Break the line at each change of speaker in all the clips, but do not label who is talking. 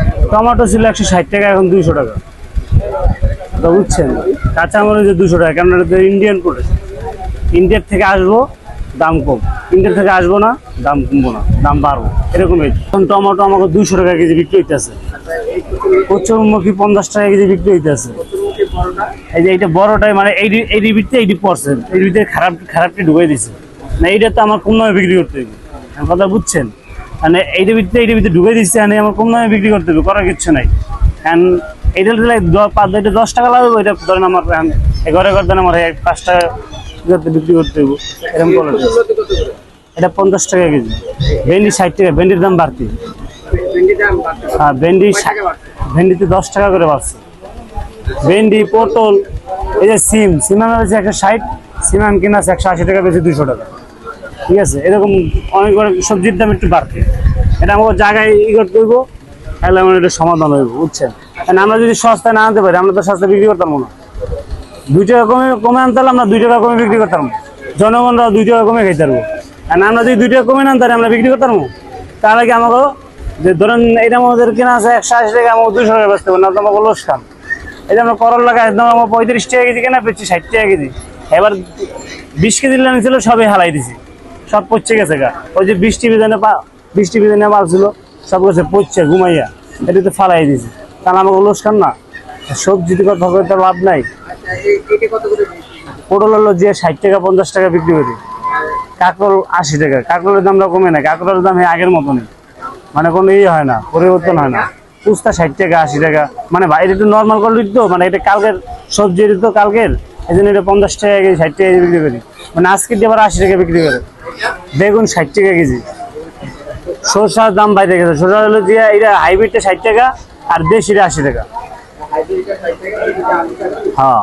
Tomato ছিল 160 টাকা, এখন 200 টাকা। তো বুঝছেন, কাঁচামরিচ 200 টাকা, কারণ এটা ইন্ডিয়ান প্রোডাক্ট। ইন্ডিয়ার থেকে আসবো দাম কম, ইন্ডিয়ার থেকে আসবো না দাম কমবো না, দাম বাড়বো, এরকমই। এখন টমেটো আমাকে 200 টাকা কেজি বিক্রি হইতেছে। কচুরমুখী 50 টাকা কেজি বিক্রি হইতেছে। এই যে এইটা বড়টাই, মানে এইটির ভিতরে 80%, এর ভিতরে খারাপটি ঢুকাই দিছে না। এইটা তো আমার কম দামে বিক্রি করতে হবে, কথা বুঝছেন? মানে এইটার ভিতরে ঢুকাই দিচ্ছে, আমার কম দামে বিক্রি করতে হবে, করার কিচ্ছু নাই। এইটা 10 টাকা লাগবে, ওইটা ধরেন আমার ঘরে দেন আমার 5 টাকা বিক্রি করতে হবে, এরকম বলে। এটা 50 টাকা কেজি। ভেন্ডি 60 টাকা, ভেন্ডির দাম বাড়তি। হ্যাঁ, ভেন্ডিতে 10 টাকা করে বাড়ছে। ভেন্ডি, পটল, এই যে সিম আমার হচ্ছে 160, সিম কিনা আছে 180 টাকা, বেশি 200 টাকা। ঠিক আছে, এরকম অনেক সবজির দাম একটু বাড়তি। এটা আমাকে জায়গায় করতে হইব, তাহলে আমার এটা সমাধান হইব, বুঝছেন? আমরা যদি সস্তায় না আনতে পারি, আমরা তো সস্তায় বিক্রি করতাম না। 2 টাকা কমে আনতে হলে আমরা 2 টাকা কমে বিক্রি করতাম, জনগণরা 2 টাকা কমে খাইতে পারবো। আমরা যদি 2 টাকা কমে আনতে পারি, আমরা বিক্রি করতাম। তাহলে কি আমাকে যে ধরেন এটা আমাদের কেনা আছে 180 টাকা, আমাকে 200 টাকা বেচতে হবে না, তো আমাকে লস খান। এই যে আমরা করলা একদম আমার 35 টাকা কেজি কেনা পেয়েছি, 60 টাকা কেজি। এবার 20 কেজি লাইন ছিল, সবই হালাই দিছি, সব পচে গেছে গা। ওই যে 20 টিভি জানে মাল ছিল, সব গেছে পচছে ঘুমাইয়া, এটা তো ফালাই দিছি। তাহলে আমাকে লস খান না, সবজিতে কথা বলতে লাভ নাই। পটল হলো যে 60 টাকা 50 টাকা বিক্রি করি, কাঁকরোল 80 টাকা। কাঁকরোলের দামটা কমে না, কাঁকরোলের দাম আগের মতনই, মানে কোনো হয় না, পরিবর্তন হয় না। উস্তা 60 টাকা 80 টাকা, মানে ভাই এটা তো নর্মাল কোয়ালিটি, তো মানে এটা কালকের সবজি, এটা তো কালকের, এই জন্য এটা 50 টাকা কেজি 60 টাকা কেজি বিক্রি করি। মানে আজকে দিয়ে আবার 80 টাকা বিক্রি করে। বেগুন 60 টাকা কেজি। শসার দাম বাইরে গেছে, শসা হলো যে এটা হাইব্রিডটা 60 টাকা, আর দেশিটা 80 টাকা। হ্যাঁ,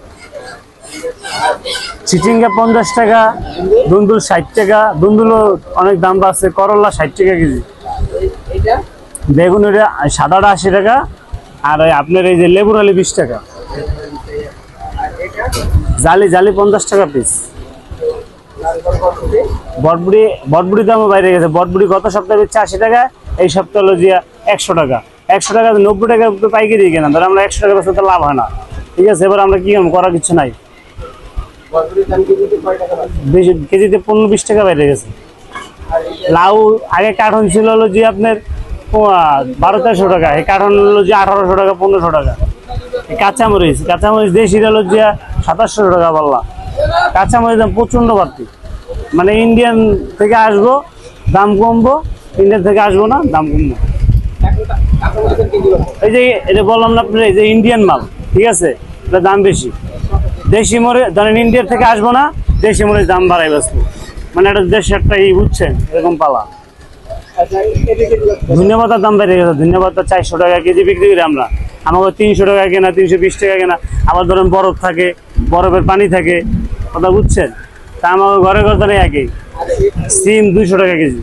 চিচিঙ্গা 50 টাকা, দুন্দুল 60 টাকা, দুন্দুলও অনেক দাম বাড়ছে। করলা 60 টাকা কেজি। বেগুন এটা সাদাটা 80 টাকা, আর আপনার এই যে লেবুর আলি 20 টাকা। জালি 50 টাকা পিস। বটবুড়ি দামও বাইরে গেছে। বটবুড়ি গত সপ্তাহে 80 টাকা, এই সপ্তাহ হলো যে 100 টাকা। 100 টাকা 90 টাকা পাইকারি কেনা, ধর আমরা 100 টাকা বেচতে তো লাভ হয় না। ঠিক আছে, এবার আমরা কি করার কিছু নাই। কেজিতে 15-20 টাকা বাইরে গেছে। লাউ আগে কার্টন ছিল হলো যে আপনার 1200-1300 টাকা, এই কার্টন হলো যে 1800 টাকা 1500 টাকা। কাঁচামরিচ দেশি হলো যে 2700 টাকা বললাম। কাঁচামরিচ দাম প্রচন্ড বাড়তি, মানে ইন্ডিয়ান থেকে আসবো দাম কমবো, ইন্ডিয়ান থেকে আসবো না দাম কমবো। এই যে এটা বললাম না আপনার, এই যে ইন্ডিয়ান মাল, ঠিক আছে, এটা দাম বেশি। দেশি মরিচ ধরেন ইন্ডিয়ার থেকে আসবো না, দেশি মরিচ দাম বাড়াই বসবো, মানে এটা দেশের একটা বুঝছেন, এরকম পালা। ধন্যবাদের দাম বেড়ে গেছে। ধন্যবাদটা 400 টাকা কেজি বিক্রি করি আমরা, আমাকে 300 টাকা কেনা, 320 টাকা কেনা। আবার ধরেন বরফ থাকে, বরফের পানি থাকে, কথা বুঝছেন? তা আমাকে ঘরে নেই একই। সিম 200 টাকা কেজি।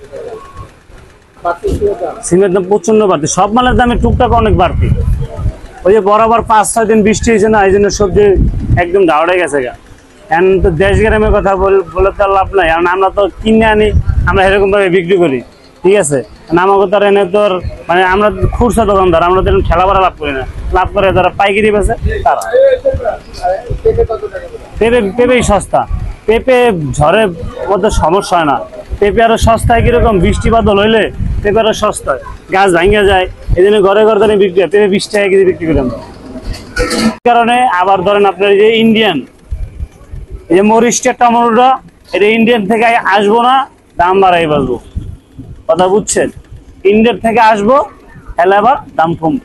সিমের দাম প্রচন্ড বাড়তি, সব মালের দামে টুকটাক অনেক বাড়তি। ওই যে বরাবর 5-6 দিন বৃষ্টি হয়েছে না, এই জন্য সবজি একদম ডাউড়ে গেছে গা। এখন তো দেশ গ্রামের কথা বলে তো লাভ নাই, কারণ আমরা তো কিনে আনি, আমরা এরকম ভাবে বিক্রি করি। ঠিক আছে, আমাকে তো এনে তোর মানে আমরা খুচরা দোকানদার, আমরা তো ঠেলা ভাড়া লাভ করি না, লাভ করে যারা পাইকারি বেছে তারা। পেঁপেই সস্তা, পেঁপে ঝড়ে মধ্যে সমস্যা হয় না। পেঁপে আরো সস্তায় কিরকম, বৃষ্টি বাদল হইলে পেঁপে আরো সস্তায়, গাছ ভাঙে যায়, এই জন্য ঘরে বিক্রি হয়। পেঁপে 20 টাকা কেজি বিক্রি করি আমরা। কারণে আবার ধরেন আপনার যে ইন্ডিয়ান, এই যে মরিচটা টমেটোটা, এটা ইন্ডিয়ান থেকে আসবো না, দাম বাড়াই বলবো, কথা বুঝছেন? ইন্ডিয়ান থেকে আসবো, তাহলে আবার দাম কমবে।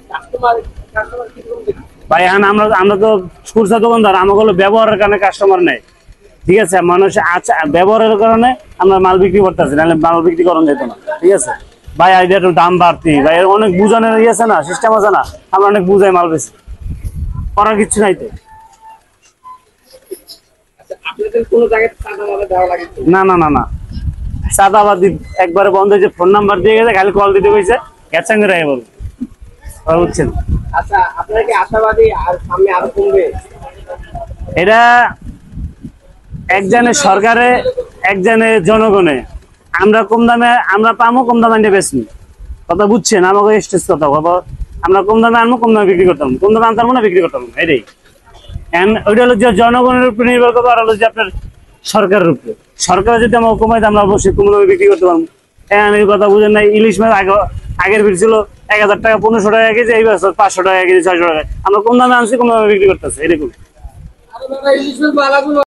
ভাই এখন আমরা তো খুচরা দোকানদার, আমাকে হলো ব্যবহারের কারণে কাস্টমার নেই। ঠিক আছে, মানুষ আচ্ছা ব্যবহারের কারণে আমরা মাল বিক্রি করতেছি, নাহলে মাল বিক্রি করা যেত না। ঠিক আছে ভাই, আইডিয়া একটু দাম বাড়তি, ভাই অনেক বুঝানোর আছে না, সিস্টেম আছে না, আমরা অনেক বুঝাই মাল বেশি, করার কিছু নাই তো। না না না না, চাঁদাবাদি একবারে বন্ধ হয়েছে। ফোন নাম্বার দিয়ে গেছে, খালি কল দিতে কইছে, গ্যাচাং করে বলবো, বুঝছেন?
আচ্ছা, আপনারা কি আশাবাদী আর সামনে আরো কমবে?
এটা একজনের সরকারে, একজনের জনগণে। আমরা কম দামে আমরা পামো, কম দামে বেশি, কথা বুঝছেন? আমাকে স্টেজ কথা বাবা, আমরা কম দামে আনবো, কম দামে বিক্রি করতাম, কম দামে আনতাম না, বিক্রি করতাম না, এটাই। ওইটা হলো যে জনগণের উপর নির্ভর করবো, আর হলো যে আপনার সরকারের উপরে। সরকার যদি আমার কমাই দাম, আমরা অবশ্যই কম দামে বিক্রি করতে পারবো। হ্যাঁ, আমি কথা বুঝেন নাই, ইলিশ মাছ আগের ভিড় ছিল 1000 টাকা 1500 টাকা কেজি, এই বছর 500 টাকা কেজি 600 টাকা। আমরা কম দামে আনছি, কম দামে বিক্রি করতেছি, এরকম।